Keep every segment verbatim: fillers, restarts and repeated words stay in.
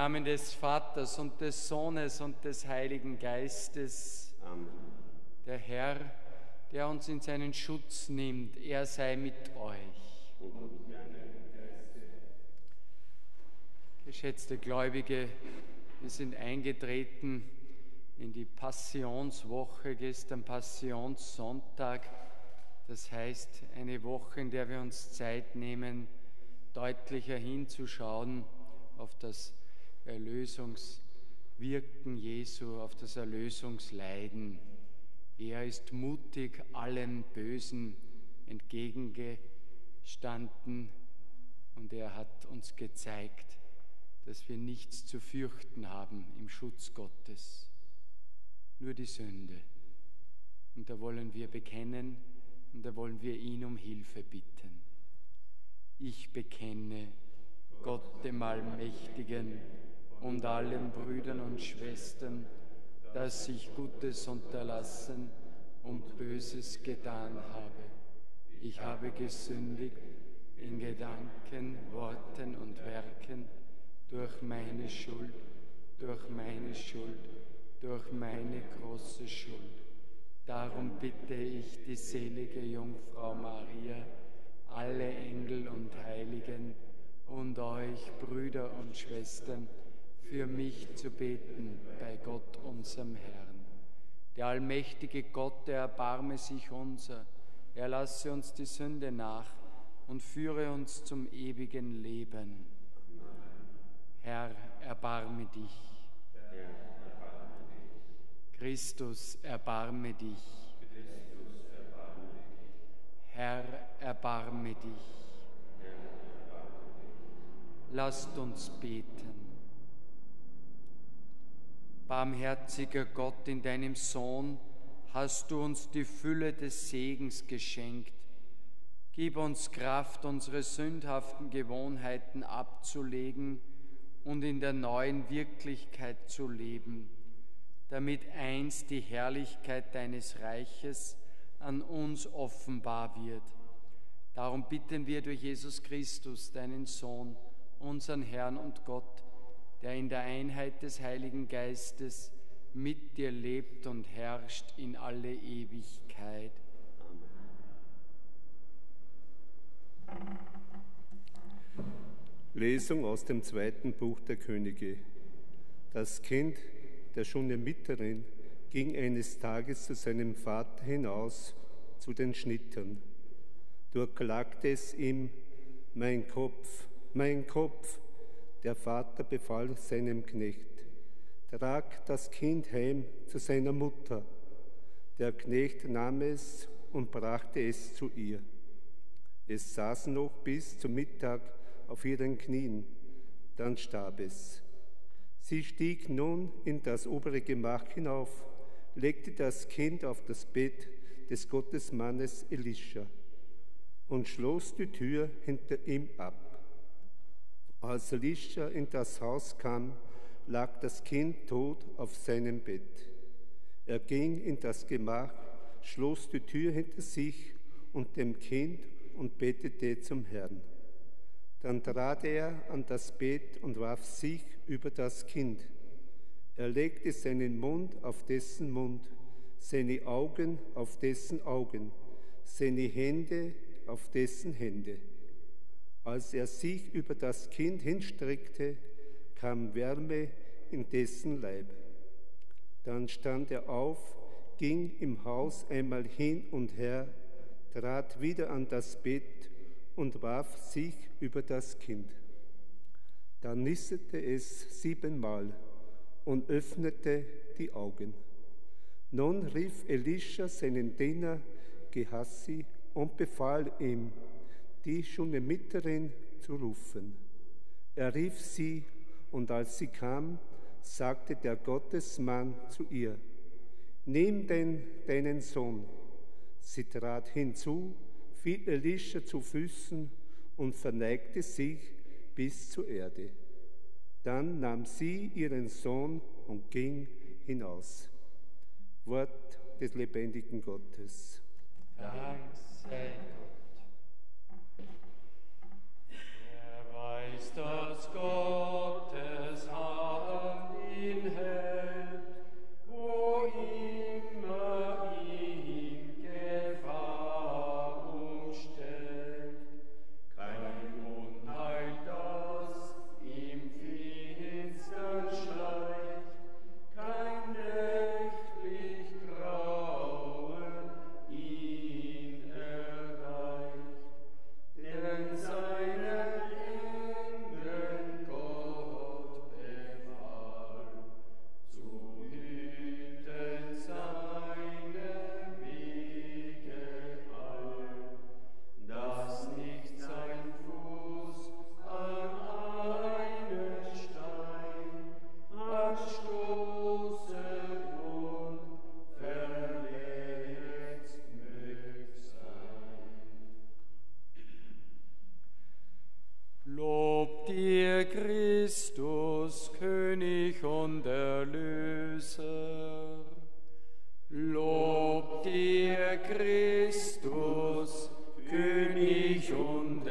Namen des Vaters und des Sohnes und des Heiligen Geistes. Amen. Der Herr, der uns in seinen Schutz nimmt, er sei mit euch. Und mit deinem Geiste. Geschätzte Gläubige, wir sind eingetreten in die Passionswoche, gestern Passionssonntag. Das heißt, eine Woche, in der wir uns Zeit nehmen, deutlicher hinzuschauen auf das Erlösungswirken Jesu, auf das Erlösungsleiden. Er ist mutig allem Bösen entgegengestanden und er hat uns gezeigt, dass wir nichts zu fürchten haben im Schutz Gottes, nur die Sünde. Und da wollen wir bekennen und da wollen wir ihn um Hilfe bitten. Ich bekenne Gott dem Allmächtigen und allen Brüdern und Schwestern, dass ich Gutes unterlassen und Böses getan habe. Ich habe gesündigt in Gedanken, Worten und Werken, durch meine Schuld, durch meine Schuld, durch meine große Schuld. Darum bitte ich die selige Jungfrau Maria, alle Engel und Heiligen und euch, Brüder und Schwestern, für mich zu beten bei Gott, unserem Herrn. Der allmächtige Gott, der erbarme sich unser, er lasse uns die Sünde nach und führe uns zum ewigen Leben. Herr, erbarme dich. Christus, erbarme dich. Herr, erbarme dich. Lasst uns beten. Barmherziger Gott, in deinem Sohn hast du uns die Fülle des Segens geschenkt. Gib uns Kraft, unsere sündhaften Gewohnheiten abzulegen und in der neuen Wirklichkeit zu leben, damit einst die Herrlichkeit deines Reiches an uns offenbar wird. Darum bitten wir durch Jesus Christus, deinen Sohn, unseren Herrn und Gott, der in der Einheit des Heiligen Geistes mit dir lebt und herrscht in alle Ewigkeit. Amen. Lesung aus dem zweiten Buch der Könige. Das Kind der Schunamiterin ging eines Tages zu seinem Vater hinaus zu den Schnittern. Dort klagte es ihm: Mein Kopf, mein Kopf. Der Vater befahl seinem Knecht: Trag das Kind heim zu seiner Mutter. Der Knecht nahm es und brachte es zu ihr. Es saß noch bis zum Mittag auf ihren Knien, dann starb es. Sie stieg nun in das obere Gemach hinauf, legte das Kind auf das Bett des Gottesmannes Elisha und schloss die Tür hinter ihm ab. Als Elisha in das Haus kam, lag das Kind tot auf seinem Bett. Er ging in das Gemach, schloss die Tür hinter sich und dem Kind und betete zum Herrn. Dann trat er an das Bett und warf sich über das Kind. Er legte seinen Mund auf dessen Mund, seine Augen auf dessen Augen, seine Hände auf dessen Hände. Als er sich über das Kind hinstreckte, kam Wärme in dessen Leib. Dann stand er auf, ging im Haus einmal hin und her, trat wieder an das Bett und warf sich über das Kind. Dann nistete es siebenmal und öffnete die Augen. Nun rief Elisha seinen Diener Gehasi und befahl ihm, die Schunamiterin zu rufen. Er rief sie, und als sie kam, sagte der Gottesmann zu ihr: Nimm denn deinen Sohn. Sie trat hinzu, fiel Elisha zu Füßen und verneigte sich bis zur Erde. Dann nahm sie ihren Sohn und ging hinaus. Wort des lebendigen Gottes. Dank sei Gott. Er weiß, dass Gottes Hand Lob dir, Christus, König und Erlöser. Lob dir, Christus, König und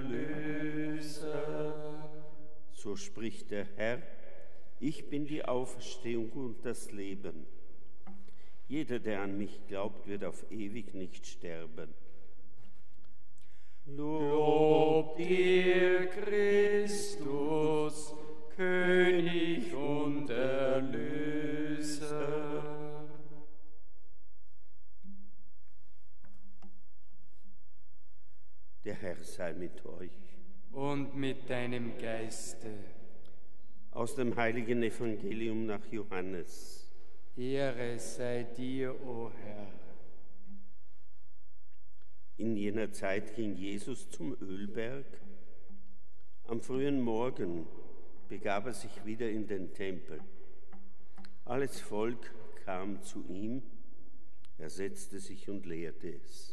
Erlöser. So spricht der Herr: Ich bin die Auferstehung und das Leben. Jeder, der an mich glaubt, wird auf ewig nicht sterben. Lob dir, Christus, König und Erlöser. Der Herr sei mit euch. Und mit deinem Geiste. Aus dem heiligen Evangelium nach Johannes. Ehre sei dir, o Herr. In jener Zeit ging Jesus zum Ölberg. Am frühen Morgen begab er sich wieder in den Tempel. Alles Volk kam zu ihm. Er setzte sich und lehrte es.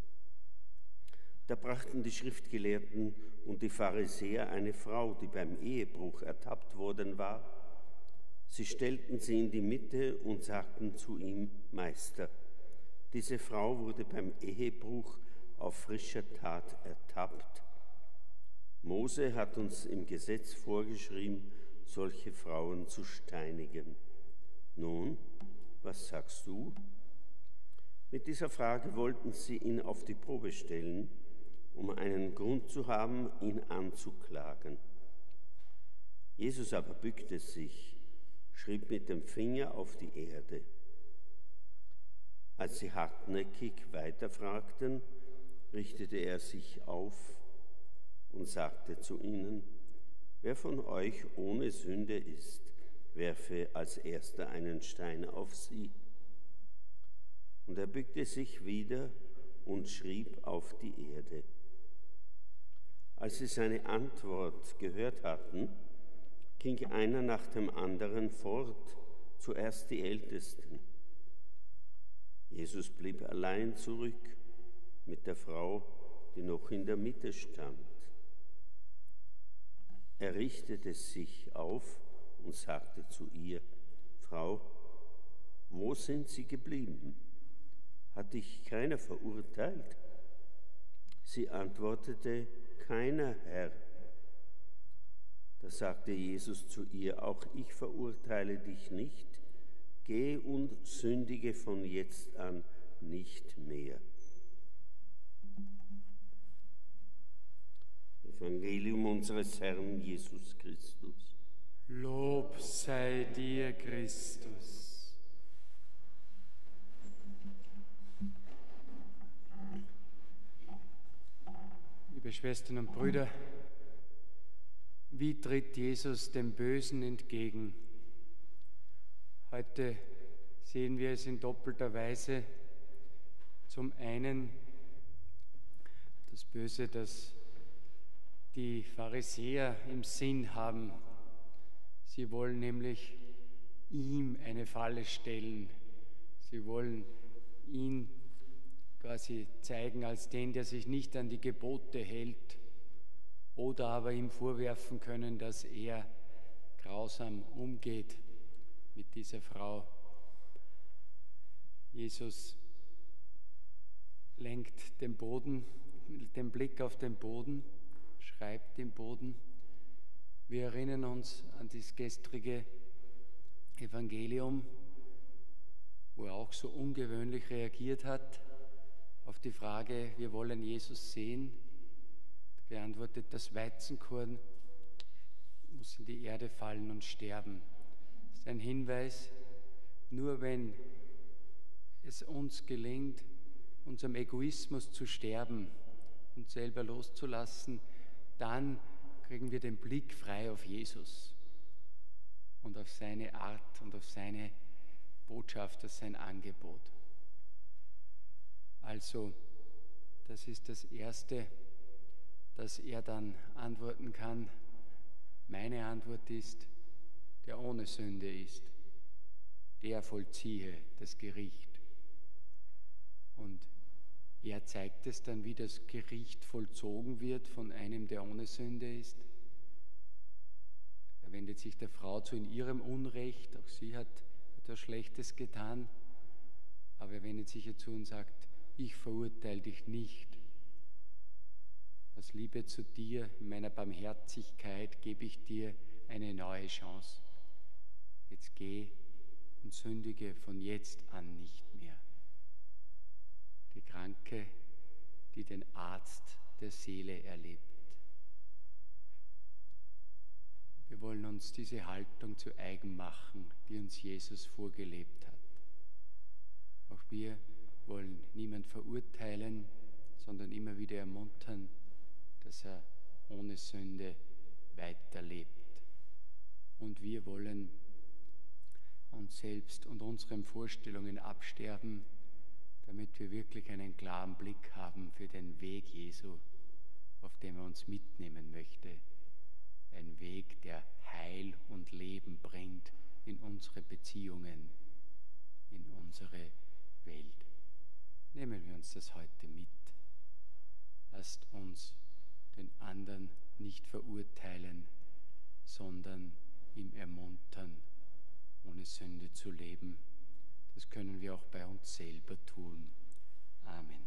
Da brachten die Schriftgelehrten und die Pharisäer eine Frau, die beim Ehebruch ertappt worden war. Sie stellten sie in die Mitte und sagten zu ihm: Meister, diese Frau wurde beim Ehebruch auf frischer Tat ertappt. Mose hat uns im Gesetz vorgeschrieben, solche Frauen zu steinigen. Nun, was sagst du? Mit dieser Frage wollten sie ihn auf die Probe stellen, um einen Grund zu haben, ihn anzuklagen. Jesus aber bückte sich, schrieb mit dem Finger auf die Erde. Als sie hartnäckig weiterfragten, richtete er sich auf und sagte zu ihnen: Wer von euch ohne Sünde ist, werfe als erster einen Stein auf sie. Und er bückte sich wieder und schrieb auf die Erde. Als sie seine Antwort gehört hatten, ging einer nach dem anderen fort, zuerst die Ältesten. Jesus blieb allein zurück mit der Frau, die noch in der Mitte stand. Er richtete sich auf und sagte zu ihr: Frau, wo sind Sie geblieben? Hat dich keiner verurteilt? Sie antwortete: Keiner, Herr. Da sagte Jesus zu ihr: Auch ich verurteile dich nicht. Geh und sündige von jetzt an nicht mehr. Evangelium unseres Herrn Jesus Christus. Lob sei dir, Christus. Liebe Schwestern und Brüder, wie tritt Jesus dem Bösen entgegen? Heute sehen wir es in doppelter Weise. Zum einen das Böse, das die Pharisäer im Sinn haben. Sie wollen nämlich ihm eine Falle stellen. Sie wollen ihn quasi zeigen als den, der sich nicht an die Gebote hält, oder aber ihm vorwerfen können, dass er grausam umgeht mit dieser Frau. Jesus lenkt den Boden, den Blick auf den Boden, schreibt im Boden. Wir erinnern uns an das gestrige Evangelium, wo er auch so ungewöhnlich reagiert hat auf die Frage: Wir wollen Jesus sehen. Geantwortet: Das Weizenkorn muss in die Erde fallen und sterben. Das ist ein Hinweis: Nur wenn es uns gelingt, unserem Egoismus zu sterben und selber loszulassen, dann kriegen wir den Blick frei auf Jesus und auf seine Art und auf seine Botschaft, auf sein Angebot. Also, das ist das Erste, dass er dann antworten kann. Meine Antwort ist: Der ohne Sünde ist, der vollziehe das Gericht. Und er zeigt es dann, wie das Gericht vollzogen wird von einem, der ohne Sünde ist. Er wendet sich der Frau zu in ihrem Unrecht, auch sie hat etwas Schlechtes getan, aber er wendet sich ihr zu und sagt, ich verurteile dich nicht. Aus Liebe zu dir, in meiner Barmherzigkeit, gebe ich dir eine neue Chance. Jetzt geh und sündige von jetzt an nicht mehr. Die Kranke, die den Arzt der Seele erlebt. Wir wollen uns diese Haltung zu eigen machen, die uns Jesus vorgelebt hat. Auch wir wollen niemand verurteilen, sondern immer wieder ermuntern, dass er ohne Sünde weiterlebt. Und wir wollen uns selbst und unseren Vorstellungen absterben, damit wir wirklich einen klaren Blick haben für den Weg Jesu, auf dem er uns mitnehmen möchte. Ein Weg, der Heil und Leben bringt in unsere Beziehungen, in unsere Welt. Nehmen wir uns das heute mit. Lasst uns den anderen nicht verurteilen, sondern ihm ermuntern, ohne Sünde zu leben. Das können wir auch bei uns selber tun. Amen.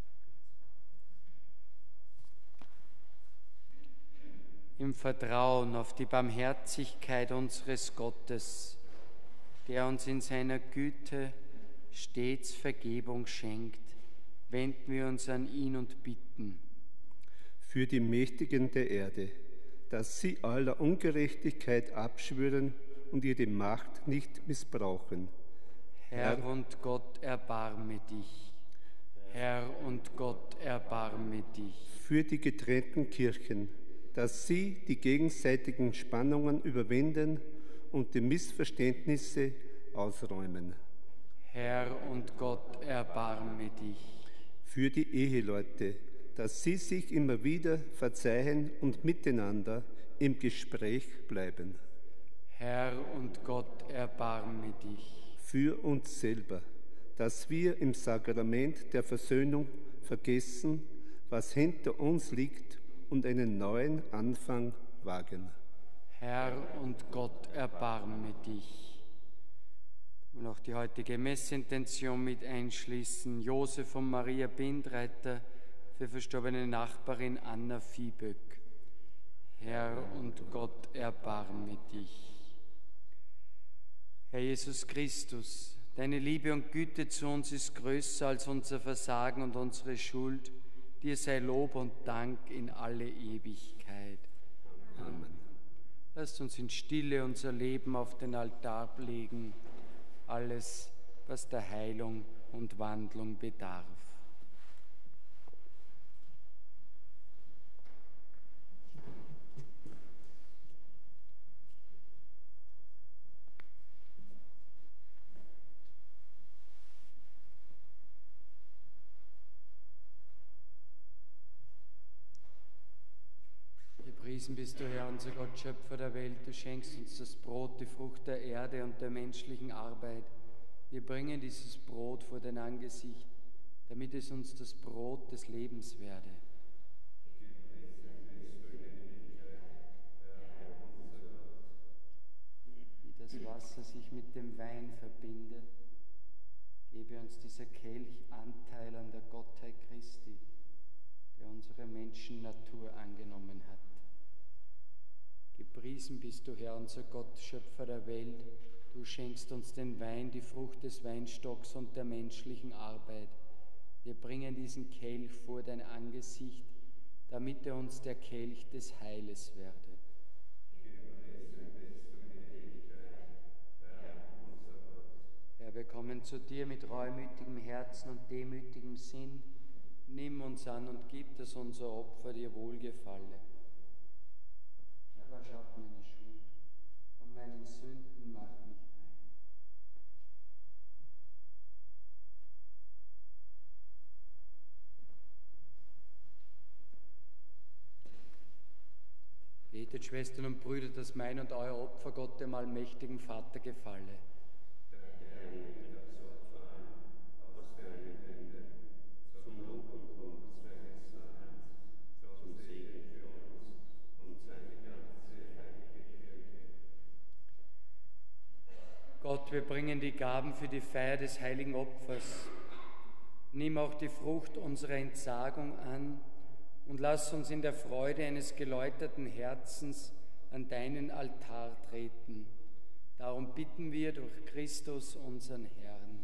Im Vertrauen auf die Barmherzigkeit unseres Gottes, der uns in seiner Güte stets Vergebung schenkt, wenden wir uns an ihn und bitten. Für die Mächtigen der Erde, dass sie aller Ungerechtigkeit abschwören und ihre Macht nicht missbrauchen. Herr, Herr und Gott, erbarme dich. Herr und Gott, erbarme dich. Für die getrennten Kirchen, dass sie die gegenseitigen Spannungen überwinden und die Missverständnisse ausräumen. Herr und Gott, erbarme dich. Für die Eheleute, dass sie sich immer wieder verzeihen und miteinander im Gespräch bleiben. Herr und Gott, erbarme dich. Für uns selber, dass wir im Sakrament der Versöhnung vergessen, was hinter uns liegt und einen neuen Anfang wagen. Herr und Gott, erbarme dich. Und auch die heutige Messintention mit einschließen. Josef und Maria Bindreiter für verstorbene Nachbarin Anna Viehböck. Herr und Gott, erbarme dich. Herr Jesus Christus, deine Liebe und Güte zu uns ist größer als unser Versagen und unsere Schuld. Dir sei Lob und Dank in alle Ewigkeit. Amen. Lasst uns in Stille unser Leben auf den Altar legen, alles, was der Heilung und Wandlung bedarf. Gepriesen bist du, Herr, unser Gott, Schöpfer der Welt. Du schenkst uns das Brot, die Frucht der Erde und der menschlichen Arbeit. Wir bringen dieses Brot vor dein Angesicht, damit es uns das Brot des Lebens werde. Wie das Wasser sich mit dem Wein verbindet, gebe uns dieser Kelch Anteil an der Gottheit Christi, der unsere Menschennatur angenommen hat. Gepriesen bist du, Herr, unser Gott, Schöpfer der Welt. Du schenkst uns den Wein, die Frucht des Weinstocks und der menschlichen Arbeit. Wir bringen diesen Kelch vor dein Angesicht, damit er uns der Kelch des Heiles werde. Herr, wir kommen zu dir mit reumütigem Herzen und demütigem Sinn. Nimm uns an und gib, dass unser Opfer dir wohlgefalle. Verschaut meine Schuld, von meinen Sünden mach mich rein. Betet, Schwestern und Brüder, dass mein und euer Opfer Gott, dem allmächtigen Vater, gefalle. wir bringen die Gaben für die Feier des heiligen Opfers. Nimm auch die Frucht unserer Entsagung an und lass uns in der Freude eines geläuterten Herzens an deinen Altar treten. Darum bitten wir durch Christus, unseren Herrn.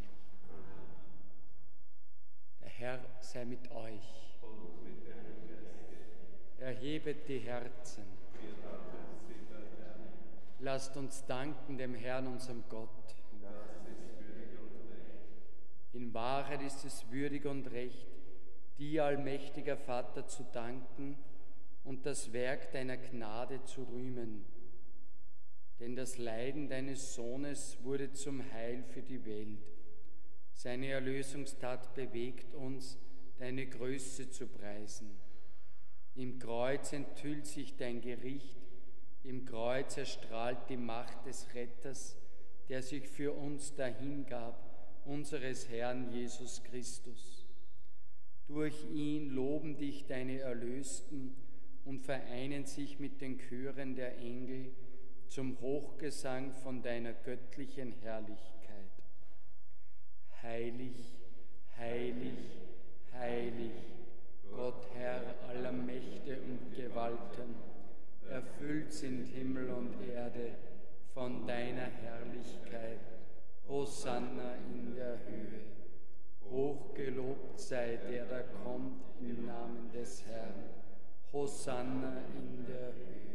Der Herr sei mit euch. Und mit deinem Geiste. Erhebet die Herzen. Wir danken Sie der Herrn. Lasst uns danken dem Herrn, unserem Gott. Das ist würdig und recht. In Wahrheit ist es würdig und recht, dir, allmächtiger Vater, zu danken und das Werk deiner Gnade zu rühmen. Denn das Leiden deines Sohnes wurde zum Heil für die Welt. Seine Erlösungstat bewegt uns, deine Größe zu preisen. Im Kreuz enthüllt sich dein Gericht, im Kreuz erstrahlt die Macht des Retters, der sich für uns dahingab, unseres Herrn Jesus Christus. Durch ihn loben dich deine Erlösten und vereinen sich mit den Chören der Engel zum Hochgesang von deiner göttlichen Herrlichkeit. Heilig, heilig, heilig, Gott Herr aller Mächte und Gewalten, erfüllt sind Himmel und Erde von deiner Herrlichkeit. Hosanna in der Höhe. Hochgelobt sei der, der kommt im Namen des Herrn. Hosanna in der Höhe.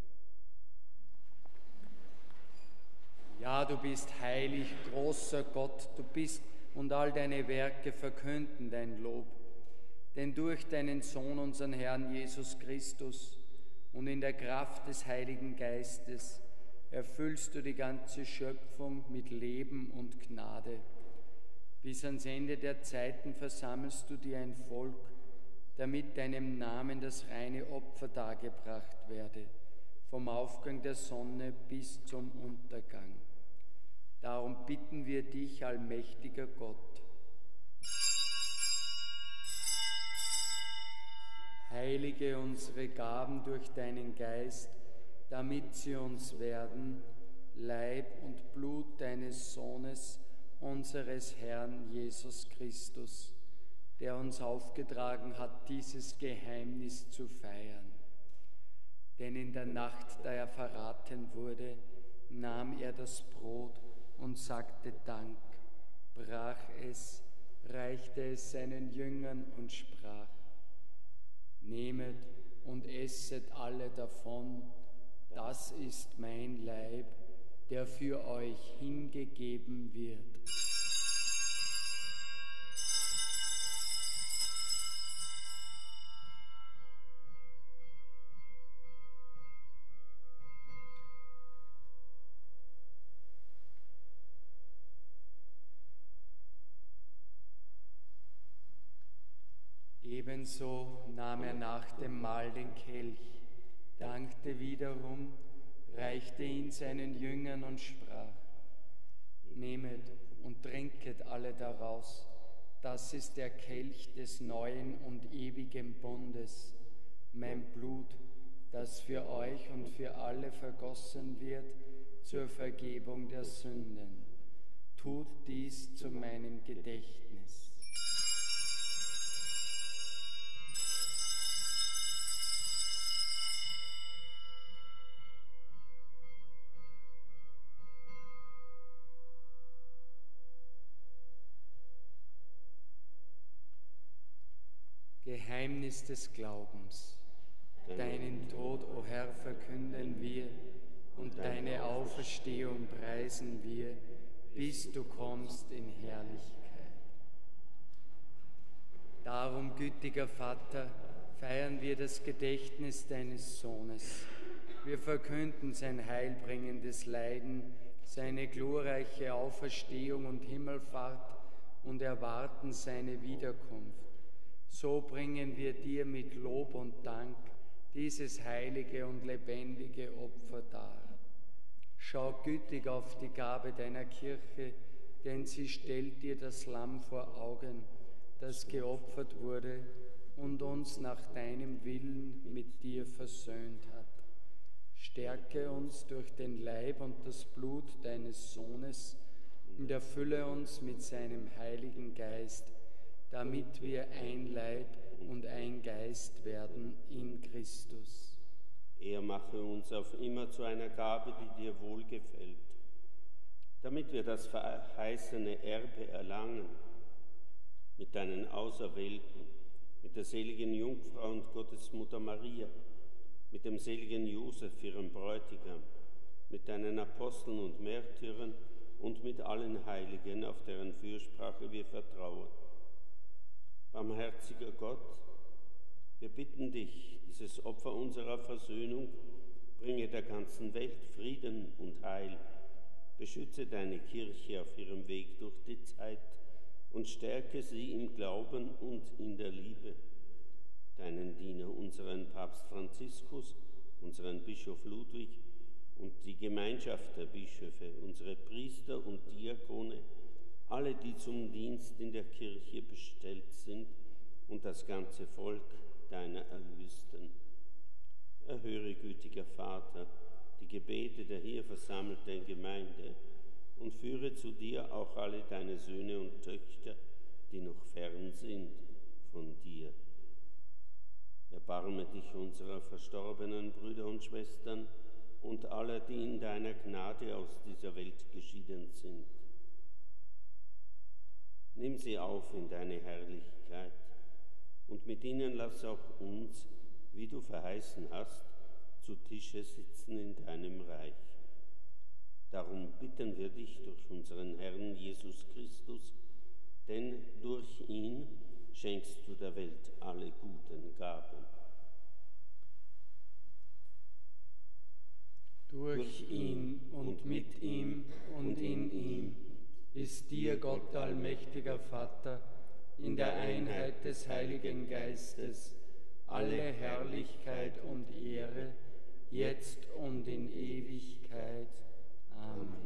Ja, du bist heilig, großer Gott, du bist und all deine Werke verkünden dein Lob. Denn durch deinen Sohn, unseren Herrn Jesus Christus, und in der Kraft des Heiligen Geistes erfüllst du die ganze Schöpfung mit Leben und Gnade. Bis ans Ende der Zeiten versammelst du dir ein Volk, damit deinem Namen das reine Opfer dargebracht werde, vom Aufgang der Sonne bis zum Untergang. Darum bitten wir dich, allmächtiger Gott. Heilige unsere Gaben durch deinen Geist, damit sie uns werden, Leib und Blut deines Sohnes, unseres Herrn Jesus Christus, der uns aufgetragen hat, dieses Geheimnis zu feiern. Denn in der Nacht, da er verraten wurde, nahm er das Brot und sagte Dank, brach es, reichte es seinen Jüngern und sprach: Nehmet und esset alle davon, das ist mein Leib, der für euch hingegeben wird. Ebenso nahm er nach dem Mahl den Kelch, dankte wiederum, reichte ihn seinen Jüngern und sprach: Nehmet und trinket alle daraus, das ist der Kelch des neuen und ewigen Bundes, mein Blut, das für euch und für alle vergossen wird zur Vergebung der Sünden. Tut dies zu meinem Gedächtnis. Geheimnis des Glaubens. Deinen Tod, o Herr, verkünden wir und deine Auferstehung preisen wir, bis du kommst in Herrlichkeit. Darum, gütiger Vater, feiern wir das Gedächtnis deines Sohnes. Wir verkünden sein heilbringendes Leiden, seine glorreiche Auferstehung und Himmelfahrt und erwarten seine Wiederkunft. So bringen wir dir mit Lob und Dank dieses heilige und lebendige Opfer dar. Schau gütig auf die Gabe deiner Kirche, denn sie stellt dir das Lamm vor Augen, das geopfert wurde und uns nach deinem Willen mit dir versöhnt hat. Stärke uns durch den Leib und das Blut deines Sohnes, und erfülle uns mit seinem Heiligen Geist, damit wir ein Leib und ein Geist werden in Christus. Er mache uns auf immer zu einer Gabe, die dir wohlgefällt, damit wir das verheißene Erbe erlangen, mit deinen Auserwählten, mit der seligen Jungfrau und Gottesmutter Maria, mit dem seligen Josef, ihrem Bräutigam, mit deinen Aposteln und Märtyrern und mit allen Heiligen, auf deren Fürsprache wir vertrauen. Barmherziger Gott, wir bitten dich, dieses Opfer unserer Versöhnung bringe der ganzen Welt Frieden und Heil. Beschütze deine Kirche auf ihrem Weg durch die Zeit und stärke sie im Glauben und in der Liebe. Deinen Diener, unseren Papst Franziskus, unseren Bischof Ludwig und die Gemeinschaft der Bischöfe, unsere Priester und Diakone, alle, die zum Dienst in der Kirche bestellt sind, und das ganze Volk deiner Erlösten. Erhöre, gütiger Vater, die Gebete der hier versammelten Gemeinde und führe zu dir auch alle deine Söhne und Töchter, die noch fern sind von dir. Erbarme dich unserer verstorbenen Brüder und Schwestern und aller, die in deiner Gnade aus dieser Welt geschieden sind. Nimm sie auf in deine Herrlichkeit und mit ihnen lass auch uns, wie du verheißen hast, zu Tische sitzen in deinem Reich. Darum bitten wir dich durch unseren Herrn Jesus Christus, denn durch ihn schenkst du der Welt alle guten Gaben. Durch ihn und mit ihm und in ihm ist dir, Gott allmächtiger Vater, in der Einheit des Heiligen Geistes, alle Herrlichkeit und Ehre, jetzt und in Ewigkeit. Amen.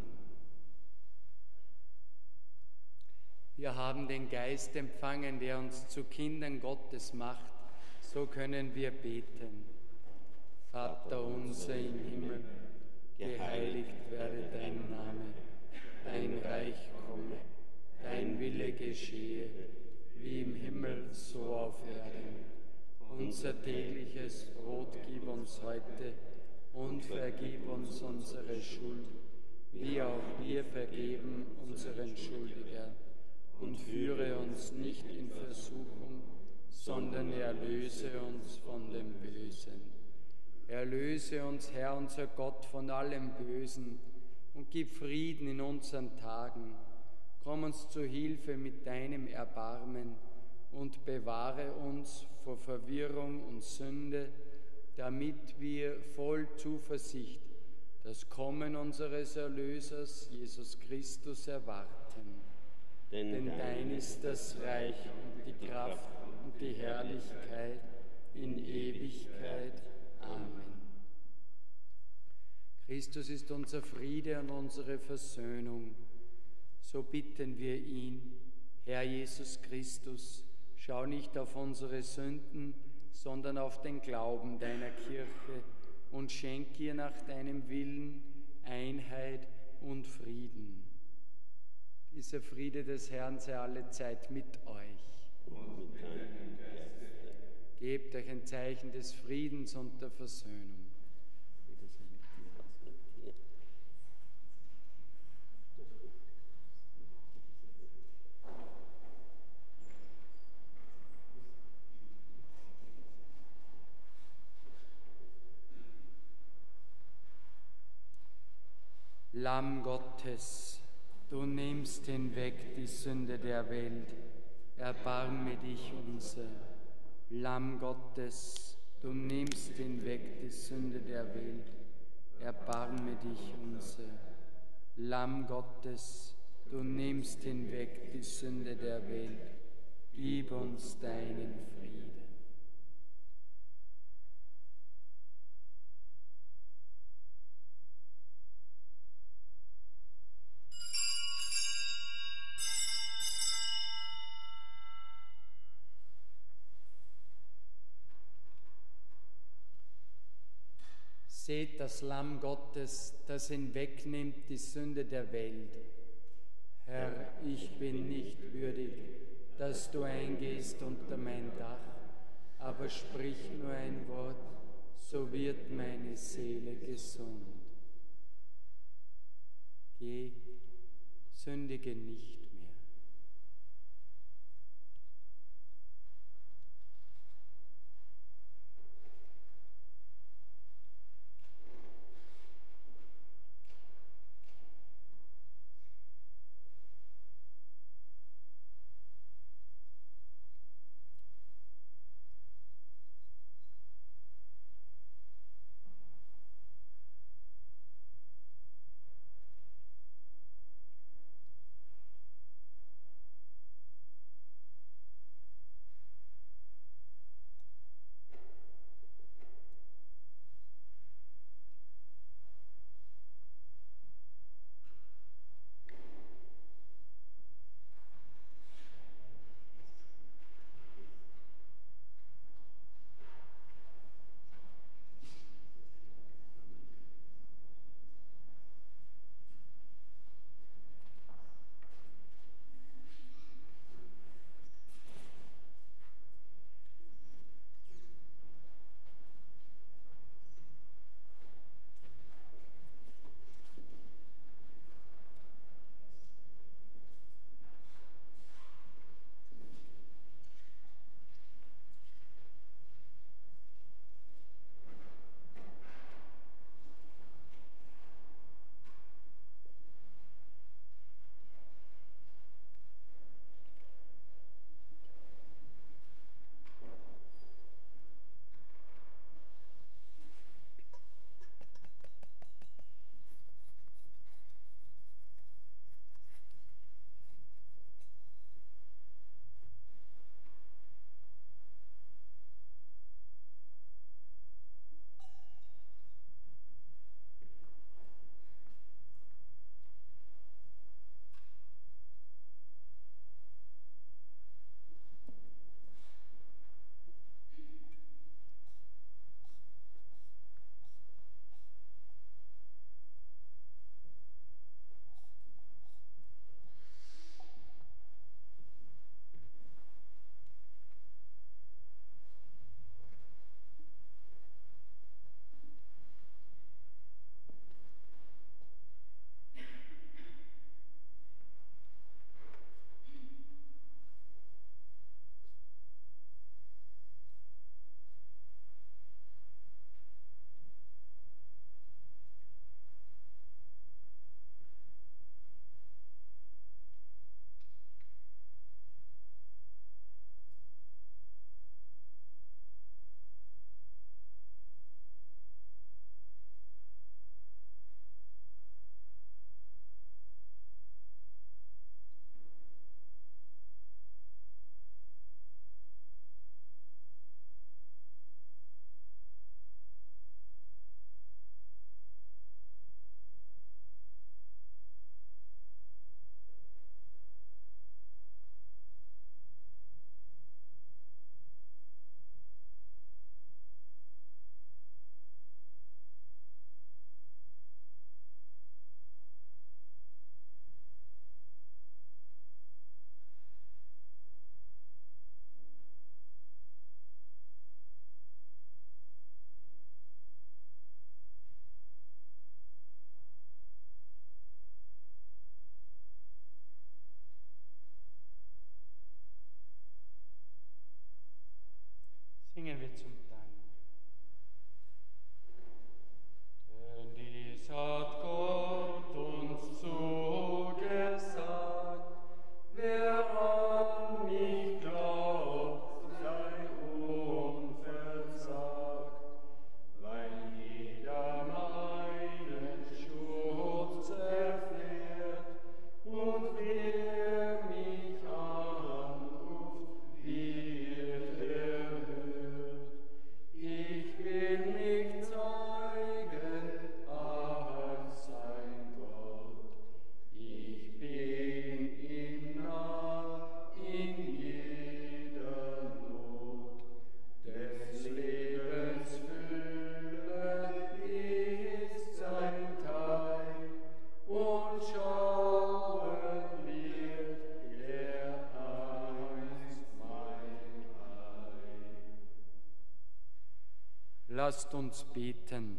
Wir haben den Geist empfangen, der uns zu Kindern Gottes macht. So können wir beten. Vater unser im Himmel, geheiligt werde dein Name, dein Reich komme, dein Wille geschehe, wie im Himmel, so auf Erden. Unser tägliches Brot gib uns heute und vergib uns unsere Schuld, wie auch wir vergeben unseren Schuldigern. Und führe uns nicht in Versuchung, sondern erlöse uns von dem Bösen. Erlöse uns, Herr, unser Gott, von allem Bösen und gib Frieden in unseren Tagen. Komm uns zu Hilfe mit deinem Erbarmen und bewahre uns vor Verwirrung und Sünde, damit wir voll Zuversicht das Kommen unseres Erlösers, Jesus Christus, erwarten. Denn, Denn dein ist das Reich und die Kraft und die Herrlichkeit in Ewigkeit. Amen. Christus ist unser Friede und unsere Versöhnung. So bitten wir ihn, Herr Jesus Christus, schau nicht auf unsere Sünden, sondern auf den Glauben deiner Kirche und schenk ihr nach deinem Willen Einheit und Frieden. Dieser Friede des Herrn sei alle Zeit mit euch. Gebt euch ein Zeichen des Friedens und der Versöhnung. Friede sei mit dir. Lamm Gottes, du nimmst hinweg die Sünde der Welt, erbarme dich unser. Lamm Gottes, du nimmst hinweg die Sünde der Welt, erbarme dich unser. Lamm Gottes, du nimmst hinweg die Sünde der Welt, gib uns deinen Frieden. Seht das Lamm Gottes, das hinwegnimmt die Sünde der Welt. Herr, ich bin nicht würdig, dass du eingehst unter mein Dach, aber sprich nur ein Wort, so wird meine Seele gesund. Geh, sündige nicht mehr. Singen wir zum Dank. Denn dies hat Gott uns zugesagt, wer an mich glaubt, sei unversagt, weil jeder meinen Schutz erfährt und wer mich anruft, wird erhört. Lasst uns beten.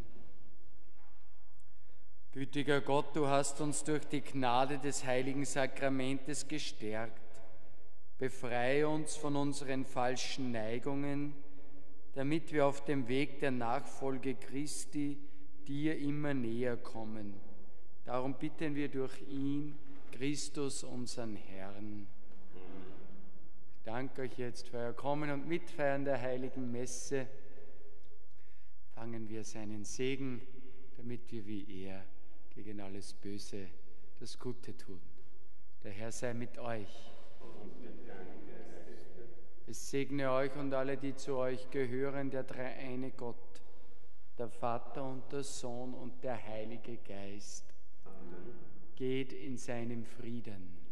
Gütiger Gott, du hast uns durch die Gnade des heiligen Sakramentes gestärkt. Befreie uns von unseren falschen Neigungen, damit wir auf dem Weg der Nachfolge Christi dir immer näher kommen. Darum bitten wir durch ihn, Christus, unseren Herrn. Ich danke euch jetzt für euer Kommen und Mitfeiern der heiligen Messe. Fangen wir seinen Segen, damit wir wie er gegen alles Böse das Gute tun. Der Herr sei mit euch. Es segne euch und alle, die zu euch gehören, der dreieine Gott, der Vater und der Sohn und der Heilige Geist. Amen. Geht in seinem Frieden.